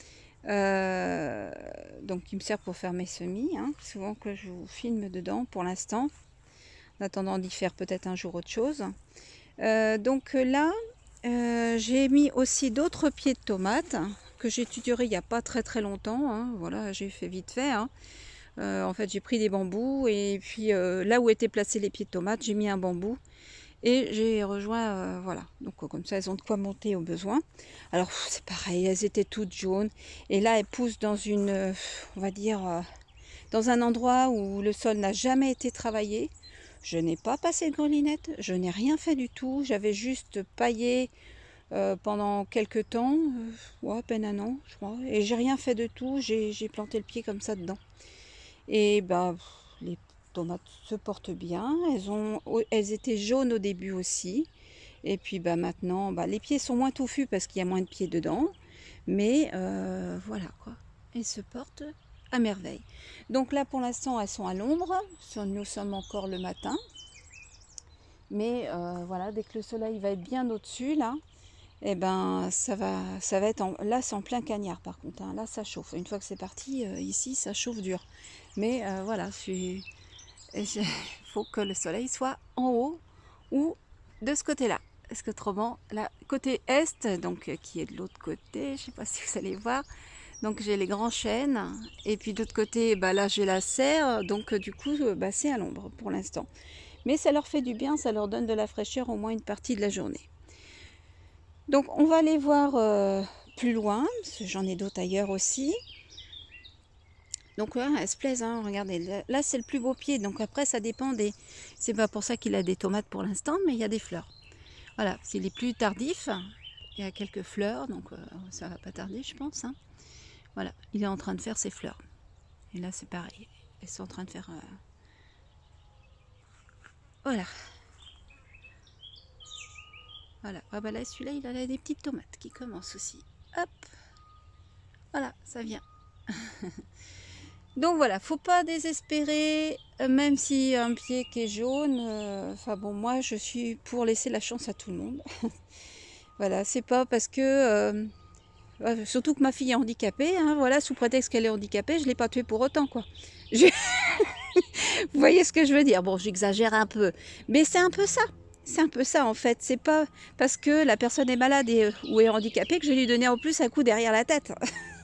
Euh, donc qui me sert pour faire mes semis, hein, souvent que je vous filme dedans pour l'instant, en attendant d'y faire peut-être un jour autre chose. Euh, donc là, euh, j'ai mis aussi d'autres pieds de tomates que j'ai tutoré il n'y a pas très très longtemps, hein, voilà, j'ai fait vite fait. Hein. Euh, en fait, j'ai pris des bambous et puis euh, là où étaient placés les pieds de tomates, j'ai mis un bambou. Et j'ai rejoint, euh, voilà, donc comme ça elles ont de quoi monter au besoin. Alors c'est pareil, elles étaient toutes jaunes. Et là elles poussent dans une, euh, on va dire, euh, dans un endroit où le sol n'a jamais été travaillé. Je n'ai pas passé de grelinette, je n'ai rien fait du tout. J'avais juste paillé euh, pendant quelques temps, euh, ouais, à peine un an, je crois. Et j'ai rien fait de tout, j'ai planté le pied comme ça dedans. Et bah, les tomates se portent bien. Elles, ont, elles étaient jaunes au début aussi. Et puis bah, maintenant, bah, les pieds sont moins touffus parce qu'il y a moins de pieds dedans. Mais euh, voilà quoi, elles se portent à merveille. Donc là pour l'instant elles sont à l'ombre, nous sommes encore le matin. Mais euh, voilà, dès que le soleil va être bien au-dessus là, et eh ben ça va, ça va être en, là c'est en plein cagnard par contre, hein, là ça chauffe. Une fois que c'est parti, euh, ici ça chauffe dur. Mais euh, voilà, il faut que le soleil soit en haut ou de ce côté-là. Parce qu'autrement, là, côté est, donc euh, qui est de l'autre côté, je ne sais pas si vous allez voir, donc j'ai les grands chênes, et puis d'autre côté, bah, là j'ai la serre, donc euh, du coup bah, c'est à l'ombre pour l'instant. Mais ça leur fait du bien, ça leur donne de la fraîcheur au moins une partie de la journée. Donc on va aller voir euh, plus loin, parce que j'en ai d'autres ailleurs aussi. Donc ouais, elles se plaisent, hein, regardez, là c'est le plus beau pied, donc après ça dépend des... C'est pas pour ça qu'il a des tomates pour l'instant, mais il y a des fleurs. Voilà, s'il est plus tardif, il y a quelques fleurs, donc euh, ça va pas tarder je pense. Hein. Voilà, il est en train de faire ses fleurs. Et là c'est pareil, elles sont en train de faire... Euh... Voilà. Voilà, ah bah là celui-là il a des petites tomates qui commencent aussi. Hop, voilà, ça vient. Donc voilà, faut pas désespérer, même si un pied qui est jaune, enfin euh, bon, moi je suis pour laisser la chance à tout le monde. Voilà, c'est pas parce que, euh, surtout que ma fille est handicapée, hein, voilà, sous prétexte qu'elle est handicapée, je l'ai pas tuée pour autant, quoi. Je... Vous voyez ce que je veux dire? Bon, j'exagère un peu, mais c'est un peu ça. C'est un peu ça en fait. C'est pas parce que la personne est malade et, ou est handicapée que je vais lui donner en plus un coup derrière la tête.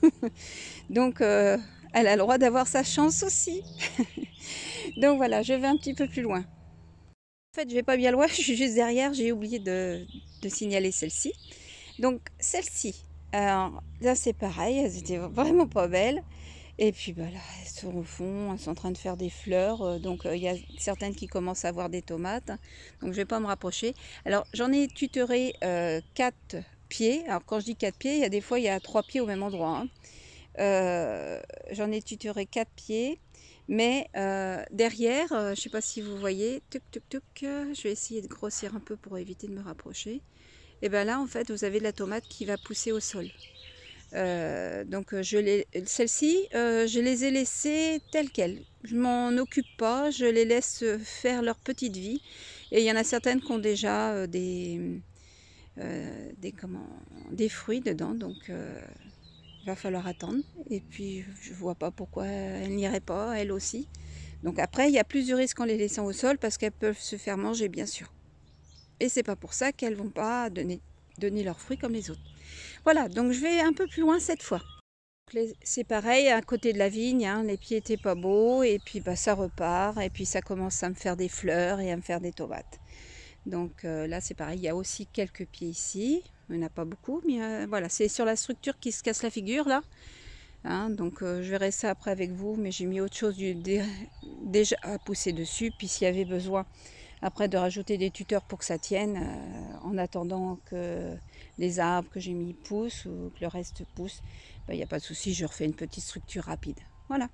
Donc, euh, elle a le droit d'avoir sa chance aussi. Donc voilà, je vais un petit peu plus loin. En fait, je vais pas bien loin, je suis juste derrière, j'ai oublié de, de signaler celle-ci. Donc celle-ci, alors là c'est pareil, elles étaient vraiment pas belles. Et puis bah là, elles sont au fond, elles sont en train de faire des fleurs. Donc il euh, y a certaines qui commencent à avoir des tomates. Donc je vais pas me rapprocher. Alors j'en ai tutoré euh, quatre pieds. Alors quand je dis quatre pieds, il y a des fois il y a trois pieds au même endroit. Hein. Euh, j'en ai tutoré quatre pieds. Mais euh, derrière, euh, je ne sais pas si vous voyez, tuc, tuc, tuc, je vais essayer de grossir un peu pour éviter de me rapprocher. Et bien là, en fait, vous avez de la tomate qui va pousser au sol. Euh, donc, celles-ci, euh, je les ai laissées telles quelles. Je m'en occupe pas, je les laisse faire leur petite vie. Et il y en a certaines qui ont déjà euh, des, euh, des, comment, des fruits dedans, donc... Euh, il va falloir attendre et puis je vois pas pourquoi elle n'irait pas elle aussi. Donc après il y a plus de risques en les laissant au sol parce qu'elles peuvent se faire manger bien sûr. Et c'est pas pour ça qu'elles vont pas donner, donner leurs fruits comme les autres. Voilà, donc je vais un peu plus loin cette fois. C'est pareil à côté de la vigne, hein, les pieds étaient pas beaux et puis bah, ça repart et puis ça commence à me faire des fleurs et à me faire des tomates. Donc euh, là c'est pareil, il y a aussi quelques pieds ici. Il n'y en a pas beaucoup, mais euh, voilà, c'est sur la structure qui se casse la figure là. Hein, donc euh, je verrai ça après avec vous, mais j'ai mis autre chose du, dé, déjà à pousser dessus. Puis s'il y avait besoin après de rajouter des tuteurs pour que ça tienne, euh, en attendant que les arbres que j'ai mis poussent ou que le reste pousse, il n'y a pas de souci, je refais une petite structure rapide. Voilà.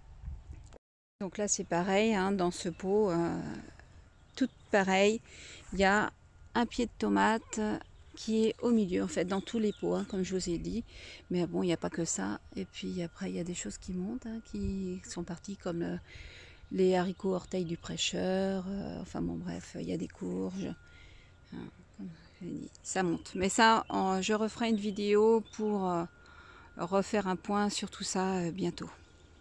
Donc là c'est pareil, hein, dans ce pot, euh, tout pareil, il y a un pied de tomate qui est au milieu en fait dans tous les pots, hein, comme je vous ai dit, mais bon il n'y a pas que ça. Et puis après il y a des choses qui montent, hein, qui sont parties comme euh, les haricots orteils du prêcheur, euh, enfin bon bref, il y a des courges, hein, comme je l'ai dit, ça monte. Mais ça en, je referai une vidéo pour euh, refaire un point sur tout ça euh, bientôt.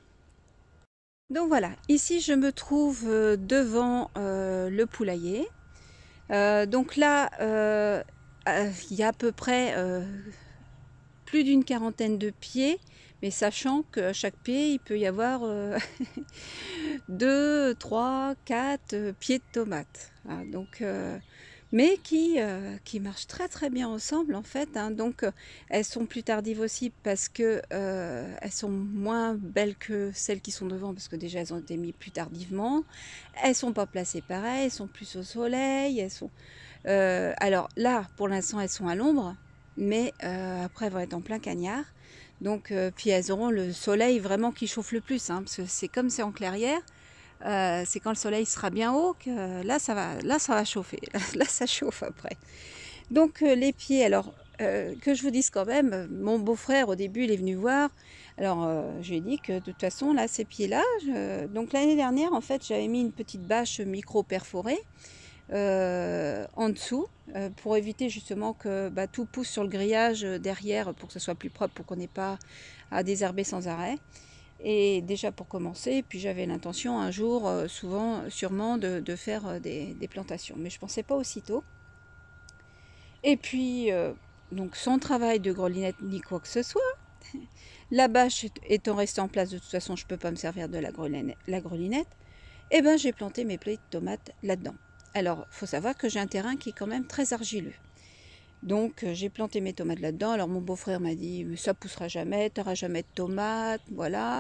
Donc voilà, ici je me trouve euh, devant euh, le poulailler. Euh, donc là euh, il y a à peu près euh, plus d'une quarantaine de pieds, mais sachant qu'à chaque pied, il peut y avoir euh, deux, trois, quatre pieds de tomates. Voilà, donc, euh, mais qui, euh, qui marchent très très bien ensemble en fait, hein. Donc euh, elles sont plus tardives aussi parce que euh, elles sont moins belles que celles qui sont devant, parce que déjà elles ont été mises plus tardivement. Elles sont pas placées pareil, elles sont plus au soleil, elles sont euh, alors là pour l'instant elles sont à l'ombre, mais euh, après elles vont être en plein cagnard. Donc euh, puis elles auront le soleil vraiment qui chauffe le plus, hein, parce que c'est comme c'est en clairière. Euh, c'est quand le soleil sera bien haut que euh, là ça va, là ça va chauffer, là ça chauffe après. Donc euh, les pieds, alors euh, que je vous dise quand même, mon beau-frère au début il est venu voir, alors euh, je lui ai dit que de toute façon là ces pieds là, je... donc l'année dernière en fait j'avais mis une petite bâche micro perforée euh, en dessous euh, pour éviter justement que bah, tout pousse sur le grillage derrière pour que ce soit plus propre, pour qu'on n'ait pas à désherber sans arrêt. Et déjà pour commencer, puis j'avais l'intention un jour, euh, souvent, sûrement, de, de faire euh, des, des plantations. Mais je ne pensais pas aussitôt. Et puis, euh, donc sans travail de grelinette ni quoi que ce soit, la bâche étant restée en place, de toute façon, je ne peux pas me servir de la grelinette. La grelinette et ben j'ai planté mes plants de tomates là-dedans. Alors, il faut savoir que j'ai un terrain qui est quand même très argileux. Donc euh, j'ai planté mes tomates là-dedans. Alors mon beau-frère m'a dit, mais ça poussera jamais, tu n'auras jamais de tomates, voilà.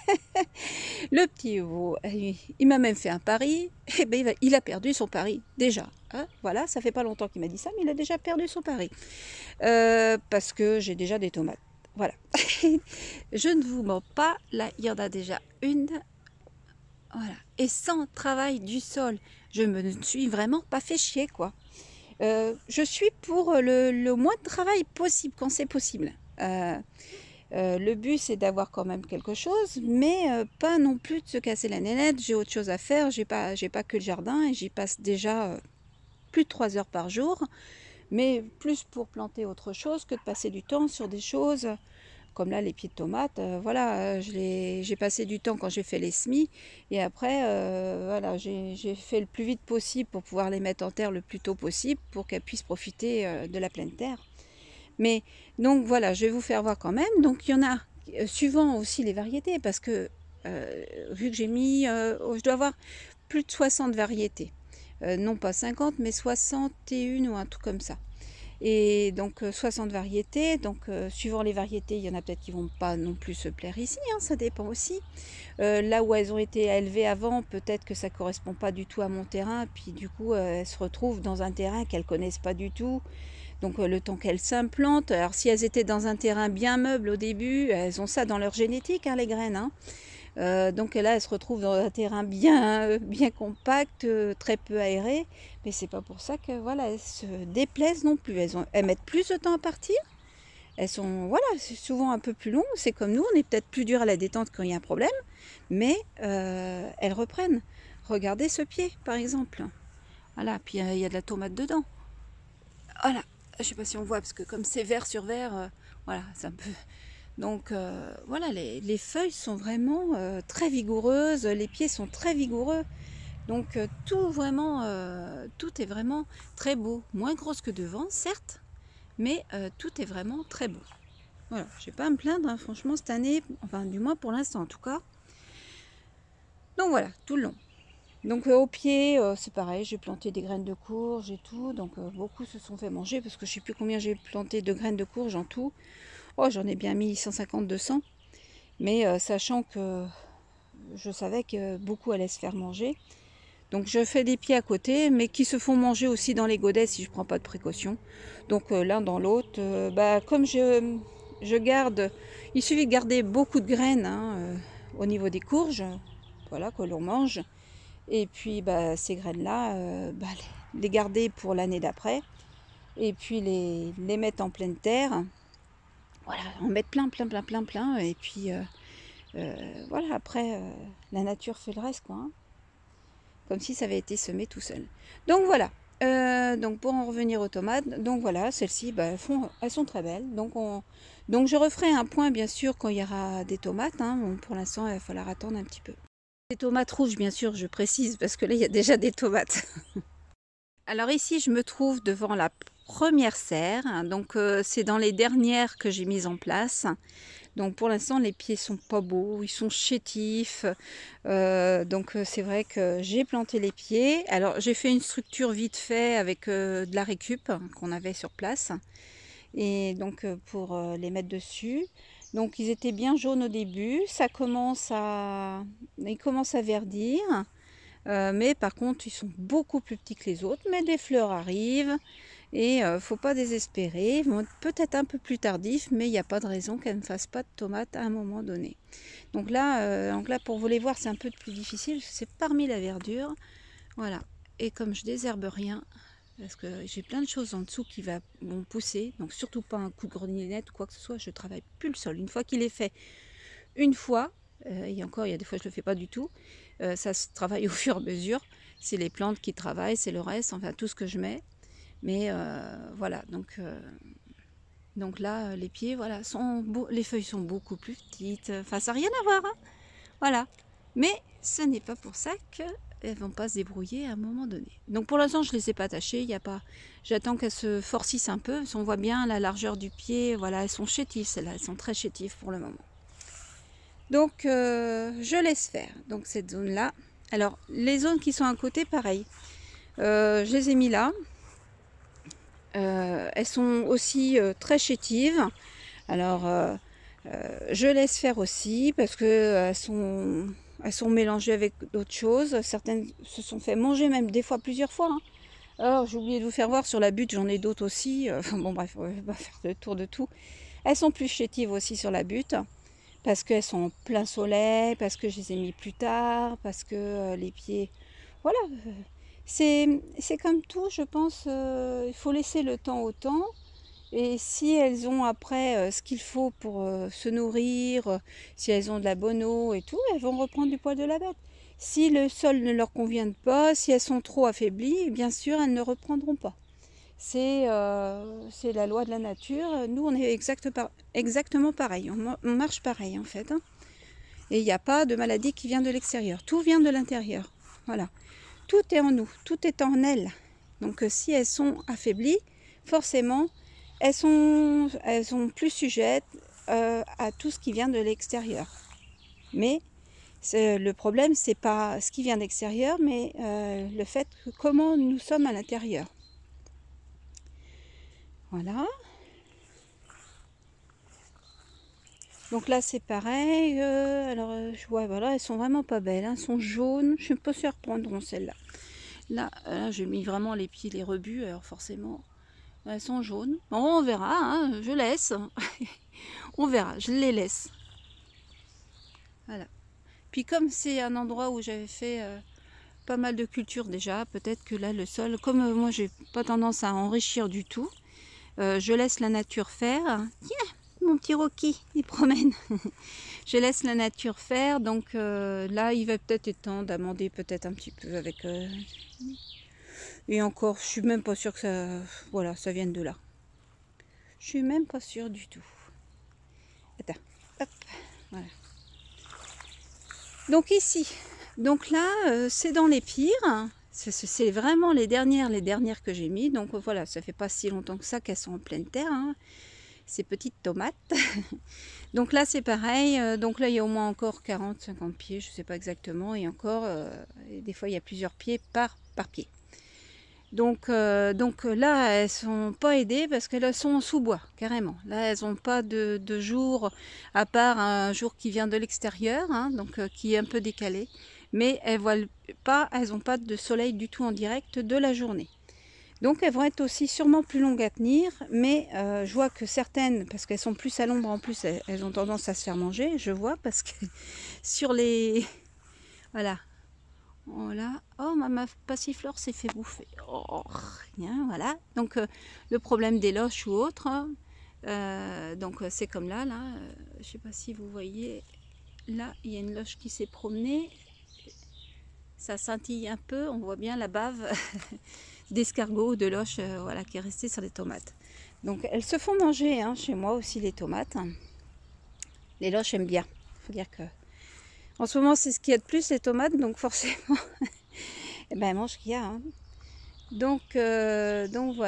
Le petit Hugo, il m'a même fait un pari, et ben il a perdu son pari, déjà. Hein, voilà, ça fait pas longtemps qu'il m'a dit ça, mais il a déjà perdu son pari. Euh, parce que j'ai déjà des tomates. Voilà. Je ne vous mens pas, là, il y en a déjà une. Voilà. Et sans travail du sol, je me suis vraiment pas fait chier, quoi. Euh, je suis pour le, le moins de travail possible, quand c'est possible. Euh, euh, le but, c'est d'avoir quand même quelque chose, mais euh, pas non plus de se casser la nénette. J'ai autre chose à faire, j'ai pas, j'ai pas que le jardin, et j'y passe déjà euh, plus de trois heures par jour, mais plus pour planter autre chose que de passer du temps sur des choses comme là les pieds de tomates. Euh, voilà, j'ai passé du temps quand j'ai fait les semis, et après, euh, voilà, j'ai fait le plus vite possible pour pouvoir les mettre en terre le plus tôt possible pour qu'elles puissent profiter euh, de la pleine terre. Mais donc voilà, je vais vous faire voir quand même. Donc il y en a, euh, suivant aussi les variétés, parce que euh, vu que j'ai mis, euh, je dois avoir plus de soixante variétés. Euh, non pas cinquante, mais soixante et un ou un truc comme ça. Et donc euh, soixante variétés, donc euh, suivant les variétés, il y en a peut-être qui vont pas non plus se plaire ici, hein, ça dépend aussi. Euh, là où elles ont été élevées avant, peut-être que ça correspond pas du tout à mon terrain, puis du coup euh, elles se retrouvent dans un terrain qu'elles connaissent pas du tout. Donc euh, le temps qu'elles s'implantent, alors si elles étaient dans un terrain bien meuble au début, elles ont ça dans leur génétique, hein, les graines. Hein. Euh, donc là, elles se retrouvent dans un terrain bien, bien compact, euh, très peu aéré. Mais c'est pas pour ça que voilà, elles se déplaisent non plus. Elles, ont, elles mettent plus de temps à partir. Elles sont, voilà, c'est souvent un peu plus long. C'est comme nous, on est peut-être plus dur à la détente quand il y a un problème, mais euh, elles reprennent. Regardez ce pied, par exemple. Voilà, puis il y a de la tomate dedans. Voilà, je sais pas si on voit parce que comme c'est vert sur vert, euh, voilà, c'est un peu. Donc euh, voilà, les, les feuilles sont vraiment euh, très vigoureuses, les pieds sont très vigoureux. Donc euh, tout vraiment, euh, tout est vraiment très beau. Moins grosse que devant, certes, mais euh, tout est vraiment très beau. Voilà, je ne vais pas me plaindre, hein, franchement, cette année, enfin du moins pour l'instant en tout cas. Donc voilà, tout le long. Donc euh, au pied, euh, c'est pareil, j'ai planté des graines de courge et tout. Donc euh, beaucoup se sont fait manger parce que je ne sais plus combien j'ai planté de graines de courge en tout. Oh, j'en ai bien mis cent cinquante deux cents, mais euh, sachant que je savais que beaucoup allaient se faire manger. Donc je fais des pieds à côté, mais qui se font manger aussi dans les godets si je ne prends pas de précaution. Donc euh, l'un dans l'autre, euh, bah, comme je, je garde, il suffit de garder beaucoup de graines hein, euh, au niveau des courges, voilà, que l'on mange. Et puis bah, ces graines-là, euh, bah, les garder pour l'année d'après, et puis les, les mettre en pleine terre. Voilà, en mettre plein, plein, plein, plein, plein, et puis euh, euh, voilà, après, euh, la nature fait le reste, quoi. Hein. Comme si ça avait été semé tout seul. Donc voilà, euh, donc pour en revenir aux tomates, donc voilà, celles-ci, bah, elles, font, elles sont très belles. Donc, on, donc je referai un point, bien sûr, quand il y aura des tomates. Hein. Bon, pour l'instant, il va falloir attendre un petit peu. Des tomates rouges, bien sûr, je précise, parce que là, il y a déjà des tomates. Alors ici, je me trouve devant la première serre. Donc euh, c'est dans les dernières que j'ai mises en place. Donc pour l'instant les pieds sont pas beaux, ils sont chétifs. Euh, donc c'est vrai que j'ai planté les pieds. Alors j'ai fait une structure vite fait avec euh, de la récup qu'on avait sur place. Et donc pour euh, les mettre dessus. Donc ils étaient bien jaunes au début. Ça commence à, ils commencent à verdir. Euh, mais par contre, ils sont beaucoup plus petits que les autres. Mais des fleurs arrivent et euh, faut pas désespérer. Ils vont être peut-être un peu plus tardifs, mais il n'y a pas de raison qu'elles ne fassent pas de tomates à un moment donné. Donc là, euh, donc là pour vous les voir, c'est un peu plus difficile. C'est parmi la verdure. Voilà. Et comme je désherbe rien, parce que j'ai plein de choses en dessous qui va, vont pousser, donc surtout pas un coup de grelinette ou quoi que ce soit, je travaille plus le sol. Une fois qu'il est fait, une fois, euh, et encore il y a des fois je le fais pas du tout, euh, ça se travaille au fur et à mesure, c'est les plantes qui travaillent, c'est le reste, enfin tout ce que je mets, mais euh, voilà, donc, euh, donc là les pieds, voilà, sont beau, les feuilles sont beaucoup plus petites, enfin ça n'a rien à voir, hein, voilà, mais ce n'est pas pour ça que elles vont pas se débrouiller à un moment donné. Donc pour l'instant je les ai pas attachées, il y a pas, j'attends qu'elles se forcissent un peu. On voit bien la largeur du pied, voilà, elles sont chétives celles-là, elles sont très chétives pour le moment. Donc euh, je laisse faire. Donc cette zone là. Alors les zones qui sont à côté, pareil. Euh, je les ai mis là. Euh, elles sont aussi euh, très chétives. Alors euh, euh, je laisse faire aussi parce que euh, elles sont Elles sont mélangées avec d'autres choses. Certaines se sont fait manger même des fois plusieurs fois. Hein. Alors j'ai oublié de vous faire voir sur la butte, j'en ai d'autres aussi. Euh, bon bref, on va pas faire le tour de tout. Elles sont plus chétives aussi sur la butte. Parce qu'elles sont en plein soleil, parce que je les ai mis plus tard, parce que euh, les pieds... Voilà. C'est comme tout, je pense. Euh, il faut laisser le temps au temps. Et si elles ont après euh, ce qu'il faut pour euh, se nourrir, euh, si elles ont de la bonne eau et tout, elles vont reprendre du poil de la bête. Si le sol ne leur convient pas, si elles sont trop affaiblies, bien sûr, elles ne reprendront pas. C'est euh, la loi de la nature. Nous, on est exact par, exactement pareil. On, on, marche pareil, en fait. Hein. Et il n'y a pas de maladie qui vient de l'extérieur. Tout vient de l'intérieur. Voilà. Tout est en nous. Tout est en elles. Donc, si elles sont affaiblies, forcément, elles sont, elles sont plus sujettes euh, à tout ce qui vient de l'extérieur. Mais le problème, c'est pas ce qui vient de l'extérieur, mais euh, le fait que comment nous sommes à l'intérieur. Voilà. Donc là c'est pareil. Euh, alors euh, je vois, voilà, elles sont vraiment pas belles. Hein, elles sont jaunes. Je ne sais pas si elles reprendront celles-là. Là, là j'ai mis vraiment les pieds, les rebuts. Alors forcément, elles sont jaunes. Bon, on verra. Hein, je laisse. On verra. Je les laisse. Voilà. Puis comme c'est un endroit où j'avais fait euh, pas mal de culture déjà, peut-être que là le sol, comme euh, moi j'ai pas tendance à enrichir du tout. Euh, je laisse la nature faire. Tiens, mon petit Rocky, il promène. Je laisse la nature faire. Donc euh, là, il va peut-être être temps d'amender peut-être un petit peu avec... Euh... Et encore, je suis même pas sûre que ça, voilà, ça vienne de là. Je suis même pas sûre du tout. Attends, hop, voilà. Donc ici, donc là, euh, c'est dans les pires. C'est vraiment les dernières, les dernières que j'ai mis. Donc voilà, ça fait pas si longtemps que ça qu'elles sont en pleine terre. Hein, ces petites tomates. Donc là, c'est pareil. Donc là, il y a au moins encore quarante, cinquante pieds, je sais pas exactement. Et encore, euh, et des fois, il y a plusieurs pieds par, par pied. Donc, euh, donc là, elles sont pas aidées parce qu'elles sont en sous-bois, carrément. Là, elles n'ont pas de, de jour, à part un jour qui vient de l'extérieur, hein, donc euh, qui est un peu décalé. Mais elles voient pas, elles n'ont pas de soleil du tout en direct de la journée. Donc elles vont être aussi sûrement plus longues à tenir, mais euh, je vois que certaines, parce qu'elles sont plus à l'ombre en plus, elles, elles ont tendance à se faire manger, je vois, parce que sur les... Voilà. Voilà. Oh, ma, ma passiflore s'est fait bouffer. Oh, rien, voilà. Donc euh, le problème des loches ou autre, hein, euh, donc c'est comme là, là, euh, je sais pas si vous voyez, là, il y a une loche qui s'est promenée. Ça scintille un peu, on voit bien la bave d'escargot ou de loche euh, voilà, qui est restée sur les tomates. Donc elles se font manger hein, chez moi aussi les tomates. Les loches aiment bien. Il faut dire que en ce moment c'est ce qu'il y a de plus les tomates, donc forcément eh ben, elles mangent ce qu'il y a. Hein. Donc, euh, donc voilà.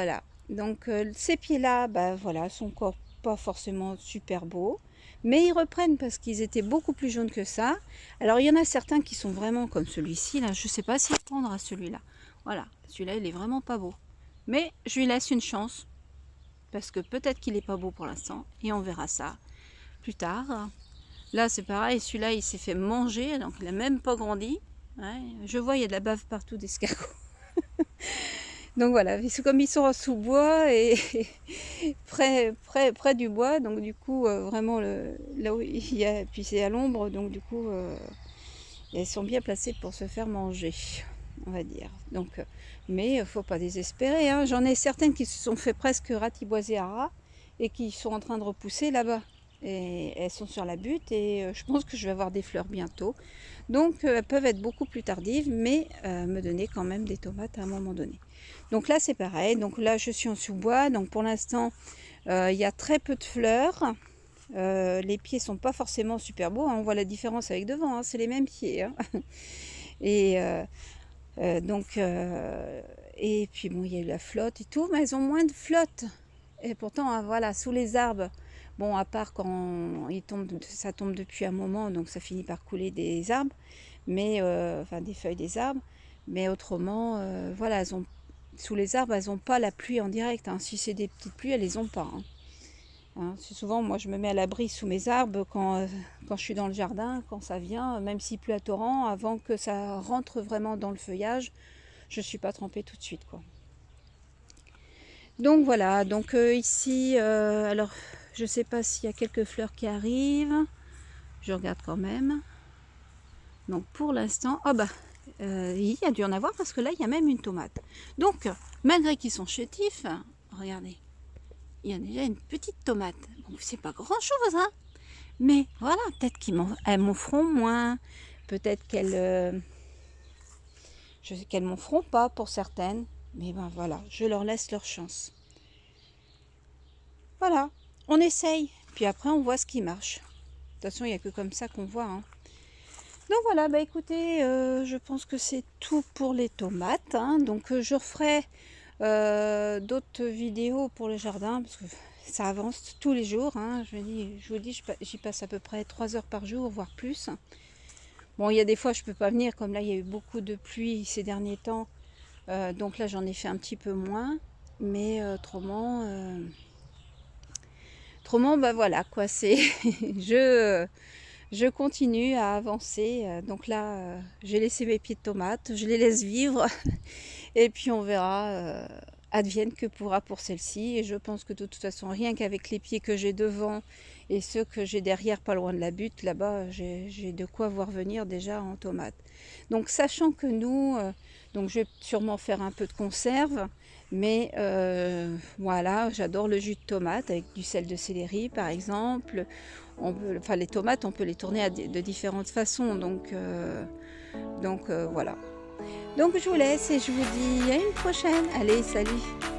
Donc euh, ces pieds-là, bah, voilà, sont encore pas forcément super beaux. Mais ils reprennent parce qu'ils étaient beaucoup plus jaunes que ça. Alors il y en a certains qui sont vraiment comme celui-ci. Là, je ne sais pas s'y prendre à celui-là. Voilà, celui-là il est vraiment pas beau. Mais je lui laisse une chance. Parce que peut-être qu'il n'est pas beau pour l'instant. Et on verra ça plus tard. Là c'est pareil, celui-là il s'est fait manger. Donc il n'a même pas grandi. Ouais, je vois il y a de la bave partout d'escargot. Donc voilà, comme ils sont en sous-bois et près, près, près du bois, donc du coup, euh, vraiment, le, là où il y a, puis c'est à l'ombre, donc du coup, euh, elles sont bien placées pour se faire manger, on va dire. Donc, euh, mais il ne faut pas désespérer, hein. J'en ai certaines qui se sont fait presque ratiboiser à ras et qui sont en train de repousser là-bas. Et elles sont sur la butte et euh, je pense que je vais avoir des fleurs bientôt. Donc euh, elles peuvent être beaucoup plus tardives, mais euh, me donner quand même des tomates à un moment donné. Donc là c'est pareil, donc là je suis en sous-bois, donc pour l'instant euh, il y a très peu de fleurs. Euh, les pieds sont pas forcément super beaux, hein. On voit la différence avec devant, hein. C'est les mêmes pieds. Hein. Et euh, euh, donc euh, et puis bon il y a eu la flotte et tout, mais elles ont moins de flotte. Et pourtant hein, voilà, sous les arbres. Bon, à part quand il tombe, ça tombe depuis un moment, donc ça finit par couler des arbres, mais euh, enfin des feuilles des arbres. Mais autrement, euh, voilà, elles ont, sous les arbres, elles n'ont pas la pluie en direct. Hein. Si c'est des petites pluies, elles les ont pas. Hein. Hein, c'est souvent, moi, je me mets à l'abri sous mes arbres quand, euh, quand je suis dans le jardin, quand ça vient, même s'il pleut à torrent, avant que ça rentre vraiment dans le feuillage, je ne suis pas trempée tout de suite, quoi. Donc voilà, donc euh, ici, euh, alors je sais pas s'il y a quelques fleurs qui arrivent, je regarde quand même. Donc pour l'instant, oh bah, euh, il y a dû en avoir parce que là il y a même une tomate. Donc malgré qu'ils sont chétifs, regardez, il y a déjà une petite tomate. Bon, c'est pas grand chose, hein, mais voilà, peut-être qu'elles m'en feront moins, peut-être qu'elles, euh, je sais qu'elles m'en feront pas pour certaines, mais ben voilà, je leur laisse leur chance. Voilà, on essaye, puis après on voit ce qui marche. De toute façon, il n'y a que comme ça qu'on voit. Hein. Donc voilà, bah écoutez, euh, je pense que c'est tout pour les tomates. Hein. Donc euh, je referai euh, d'autres vidéos pour le jardin, parce que ça avance tous les jours. Hein. Je, dis, je vous dis, j'y passe à peu près trois heures par jour, voire plus. Bon, il y a des fois, je ne peux pas venir, comme là, il y a eu beaucoup de pluie ces derniers temps. Euh, donc là, j'en ai fait un petit peu moins. Mais euh, autrement... Euh, Autrement, ben voilà quoi, c'est je, je continue à avancer. Donc là, j'ai laissé mes pieds de tomates, je les laisse vivre et puis on verra, euh, advienne que pourra pour celle-ci. Et je pense que de toute façon, rien qu'avec les pieds que j'ai devant et ceux que j'ai derrière, pas loin de la butte, là-bas, j'ai de quoi voir venir déjà en tomates. Donc sachant que nous, euh, donc je vais sûrement faire un peu de conserve. Mais euh, voilà, j'adore le jus de tomate avec du sel de céleri par exemple. On peut, enfin les tomates, on peut les tourner à de différentes façons. Donc, euh, donc euh, voilà. Donc je vous laisse et je vous dis à une prochaine. Allez, salut!